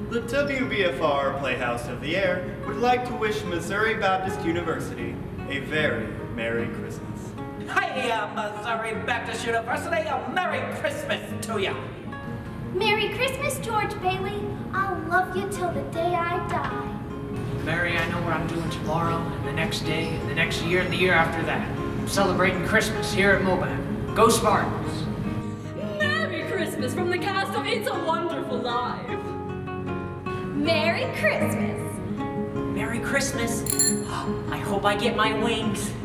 The WBFR Playhouse of the Air would like to wish Missouri Baptist University a very Merry Christmas. Hiya, Missouri Baptist University, a Merry Christmas to ya! Merry Christmas, George Bailey. I'll love you till the day I die. Mary, I know what I'm doing tomorrow, and the next day, and the next year, and the year after that. I'm celebrating Christmas here at Moab. Go Spartans! Merry Christmas from the cast of It's a Wonderful Life. Merry Christmas. Merry Christmas. I hope I get my wings.